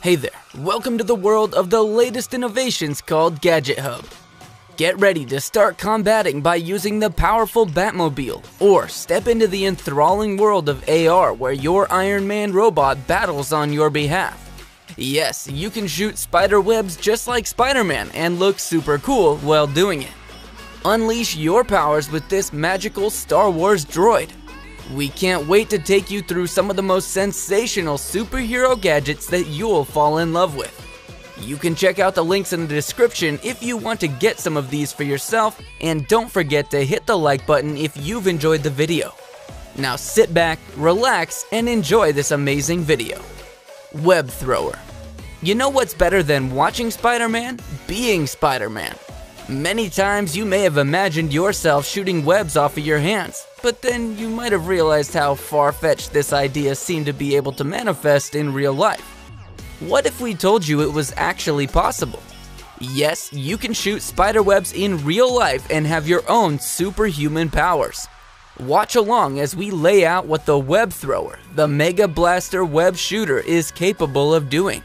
Hey there, welcome to the world of the latest innovations called Gadget Hub. Get ready to start combating by using the powerful Batmobile, or step into the enthralling world of AR where your Iron Man robot battles on your behalf. Yes, you can shoot spider webs just like Spider-Man and look super cool while doing it. Unleash your powers with this magical Star Wars droid. We can't wait to take you through some of the most sensational superhero gadgets that you'll fall in love with. You can check out the links in the description if you want to get some of these for yourself, and don't forget to hit the like button if you've enjoyed the video. Now sit back, relax, and enjoy this amazing video. Web Thrower. You know what's better than watching Spider-Man? Being Spider-Man. Many times you may have imagined yourself shooting webs off of your hands, but then you might have realized how far-fetched this idea seemed to be able to manifest in real life. What if we told you it was actually possible? Yes, you can shoot spider webs in real life and have your own superhuman powers. Watch along as we lay out what the Web Thrower, the Mega Blaster Web Shooter, is capable of doing.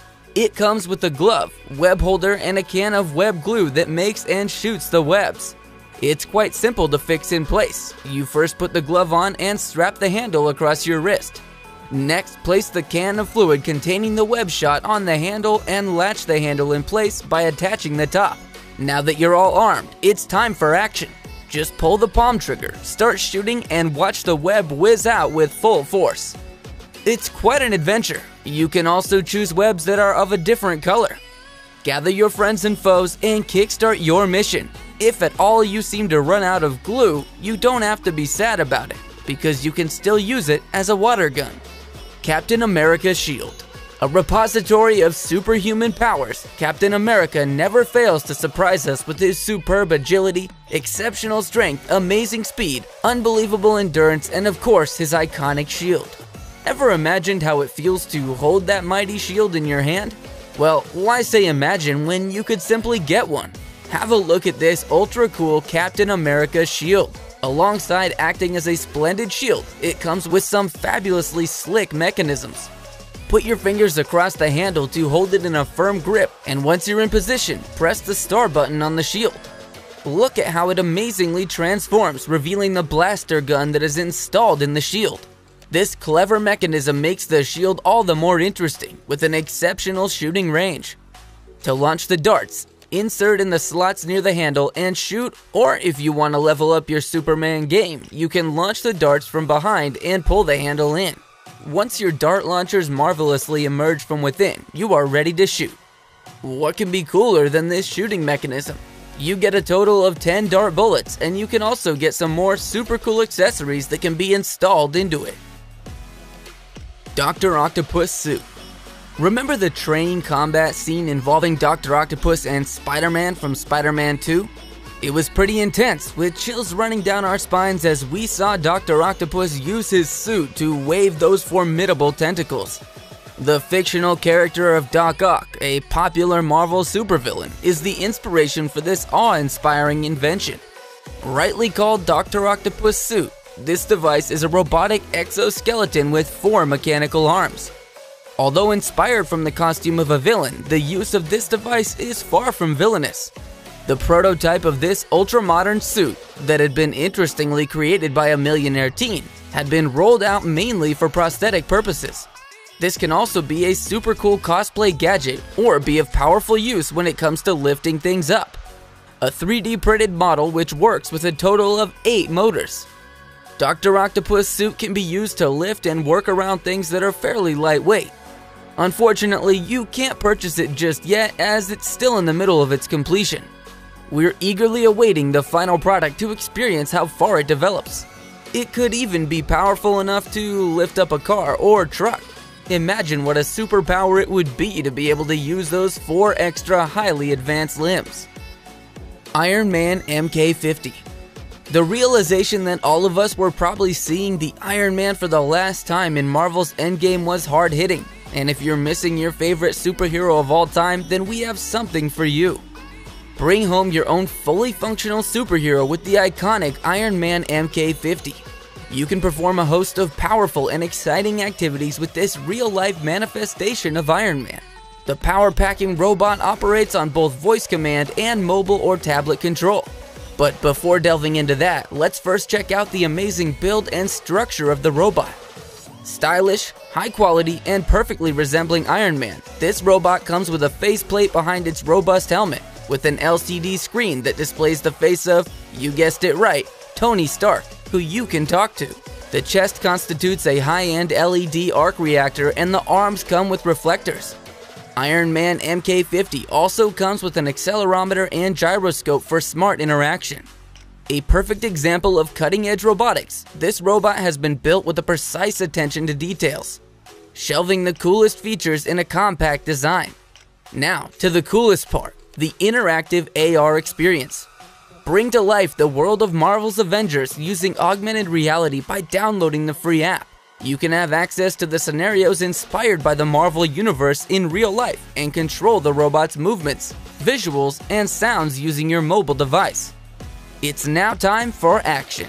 It comes with a glove, web holder, and a can of web glue that makes and shoots the webs. It's quite simple to fix in place. You first put the glove on and strap the handle across your wrist. Next, place the can of fluid containing the web shot on the handle and latch the handle in place by attaching the top. Now that you're all armed, it's time for action. Just pull the palm trigger, start shooting, and watch the web whiz out with full force. It's quite an adventure. You can also choose webs that are of a different color. Gather your friends and foes and kickstart your mission. If at all you seem to run out of glue, you don't have to be sad about it, because you can still use it as a water gun. Captain America Shield. A repository of superhuman powers, Captain America never fails to surprise us with his superb agility, exceptional strength, amazing speed, unbelievable endurance, and of course his iconic shield. Ever imagined how it feels to hold that mighty shield in your hand? Well, why say imagine when you could simply get one? Have a look at this ultra cool Captain America shield. Alongside acting as a splendid shield, it comes with some fabulously slick mechanisms. Put your fingers across the handle to hold it in a firm grip, and once you're in position, press the star button on the shield. Look at how it amazingly transforms, revealing the blaster gun that is installed in the shield. This clever mechanism makes the shield all the more interesting, with an exceptional shooting range. To launch the darts, insert in the slots near the handle and shoot, or if you want to level up your Superman game, you can launch the darts from behind and pull the handle in. Once your dart launchers marvelously emerge from within, you are ready to shoot. What can be cooler than this shooting mechanism? You get a total of 10 dart bullets, and you can also get some more super cool accessories that can be installed into it. Dr. Octopus Suit. Remember the training combat scene involving Dr. Octopus and Spider-Man from Spider-Man 2? It was pretty intense, with chills running down our spines as we saw Dr. Octopus use his suit to wave those formidable tentacles. The fictional character of Doc Ock, a popular Marvel supervillain, is the inspiration for this awe-inspiring invention. Rightly called Dr. Octopus Suit, this device is a robotic exoskeleton with 4 mechanical arms. Although inspired from the costume of a villain, the use of this device is far from villainous. The prototype of this ultra-modern suit, that had been interestingly created by a millionaire teen, had been rolled out mainly for prosthetic purposes. This can also be a super cool cosplay gadget or be of powerful use when it comes to lifting things up. A 3D printed model which works with a total of 8 motors. Dr. Octopus Suit can be used to lift and work around things that are fairly lightweight. Unfortunately, you can't purchase it just yet as it's still in the middle of its completion. We're eagerly awaiting the final product to experience how far it develops. It could even be powerful enough to lift up a car or truck. Imagine what a superpower it would be to be able to use those 4 extra highly advanced limbs. Iron Man MK50. The realization that all of us were probably seeing the Iron Man for the last time in Marvel's Endgame was hard-hitting, and if you're missing your favorite superhero of all time, then we have something for you. Bring home your own fully functional superhero with the iconic Iron Man MK50. You can perform a host of powerful and exciting activities with this real-life manifestation of Iron Man. The power-packing robot operates on both voice command and mobile or tablet control. But before delving into that, let's first check out the amazing build and structure of the robot. Stylish, high quality, and perfectly resembling Iron Man, this robot comes with a faceplate behind its robust helmet, with an LCD screen that displays the face of, you guessed it right, Tony Stark, who you can talk to. The chest constitutes a high-end LED arc reactor and the arms come with reflectors. Iron Man MK50 also comes with an accelerometer and gyroscope for smart interaction. A perfect example of cutting-edge robotics, this robot has been built with a precise attention to details, shelving the coolest features in a compact design. Now, to the coolest part, the interactive AR experience. Bring to life the world of Marvel's Avengers using augmented reality by downloading the free app. You can have access to the scenarios inspired by the Marvel Universe in real life and control the robot's movements, visuals, and sounds using your mobile device. It's now time for action.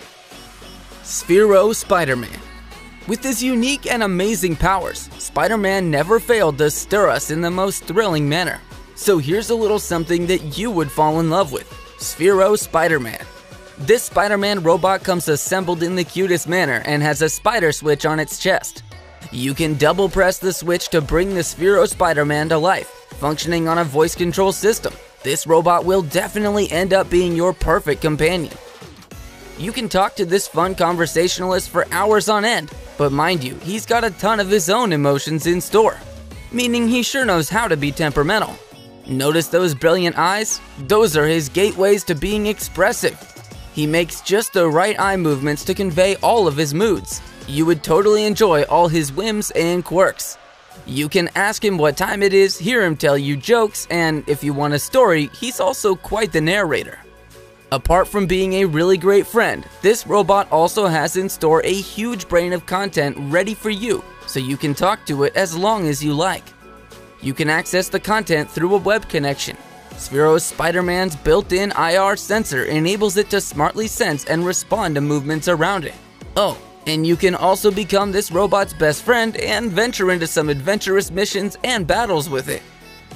Sphero Spider-Man. With his unique and amazing powers, Spider-Man never failed to stir us in the most thrilling manner. So here's a little something that you would fall in love with. Sphero Spider-Man. This Spider-Man robot comes assembled in the cutest manner and has a spider switch on its chest. You can double press the switch to bring the Sphero Spider-Man to life, functioning on a voice control system. This robot will definitely end up being your perfect companion. You can talk to this fun conversationalist for hours on end, but mind you, he's got a ton of his own emotions in store, meaning he sure knows how to be temperamental. Notice those brilliant eyes? Those are his gateways to being expressive. He makes just the right eye movements to convey all of his moods. You would totally enjoy all his whims and quirks. You can ask him what time it is, hear him tell you jokes, and if you want a story, he's also quite the narrator. Apart from being a really great friend, this robot also has in store a huge brain of content ready for you, so you can talk to it as long as you like. You can access the content through a web connection. Sphero Spider-Man's built-in IR sensor enables it to smartly sense and respond to movements around it. Oh, and you can also become this robot's best friend and venture into some adventurous missions and battles with it.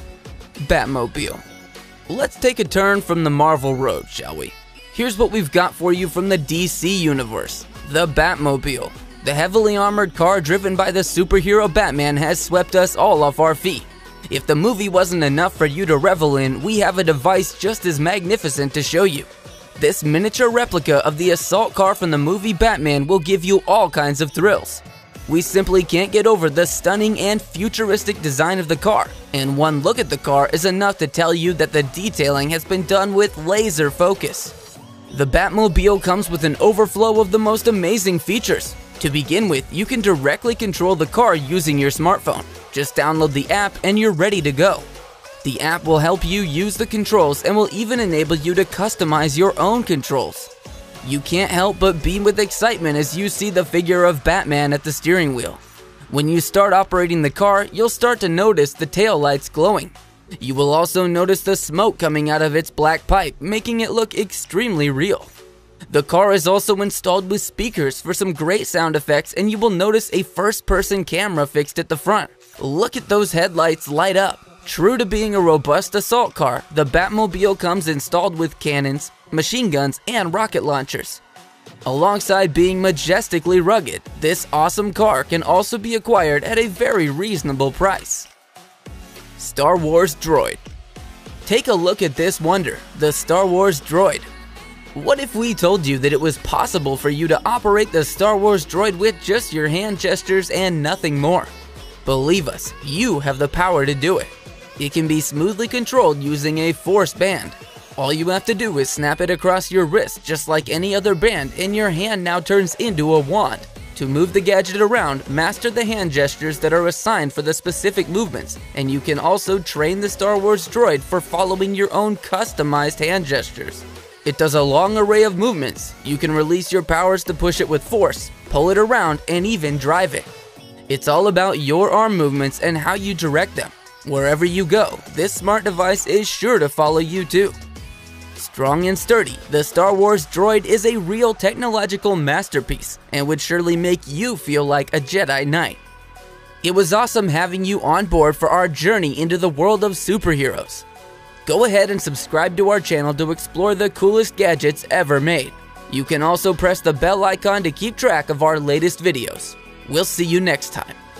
Batmobile. Let's take a turn from the Marvel road, shall we? Here's what we've got for you from the DC universe. The Batmobile. The heavily armored car driven by the superhero Batman has swept us all off our feet. If the movie wasn't enough for you to revel in, we have a device just as magnificent to show you. This miniature replica of the assault car from the movie Batman will give you all kinds of thrills. We simply can't get over the stunning and futuristic design of the car, and one look at the car is enough to tell you that the detailing has been done with laser focus. The Batmobile comes with an overflow of the most amazing features. To begin with, you can directly control the car using your smartphone. Just download the app and you're ready to go. The app will help you use the controls and will even enable you to customize your own controls. You can't help but beam with excitement as you see the figure of Batman at the steering wheel. When you start operating the car, you'll start to notice the taillights glowing. You will also notice the smoke coming out of its black pipe, making it look extremely real. The car is also installed with speakers for some great sound effects, and you will notice a first-person camera fixed at the front. Look at those headlights light up. True to being a robust assault car, the Batmobile comes installed with cannons, machine guns, and rocket launchers. Alongside being majestically rugged, this awesome car can also be acquired at a very reasonable price. Star Wars Droid. Take a look at this wonder, the Star Wars Droid. What if we told you that it was possible for you to operate the Star Wars Droid with just your hand gestures and nothing more? Believe us, you have the power to do it. It can be smoothly controlled using a force band. All you have to do is snap it across your wrist just like any other band, and your hand now turns into a wand. To move the gadget around, master the hand gestures that are assigned for the specific movements, and you can also train the Star Wars Droid for following your own customized hand gestures. It does a long array of movements. You can release your powers to push it with force, pull it around, and even drive it. It's all about your arm movements and how you direct them. Wherever you go, this smart device is sure to follow you too. Strong and sturdy, the Star Wars Droid is a real technological masterpiece and would surely make you feel like a Jedi Knight. It was awesome having you on board for our journey into the world of superheroes. Go ahead and subscribe to our channel to explore the coolest gadgets ever made. You can also press the bell icon to keep track of our latest videos. We'll see you next time.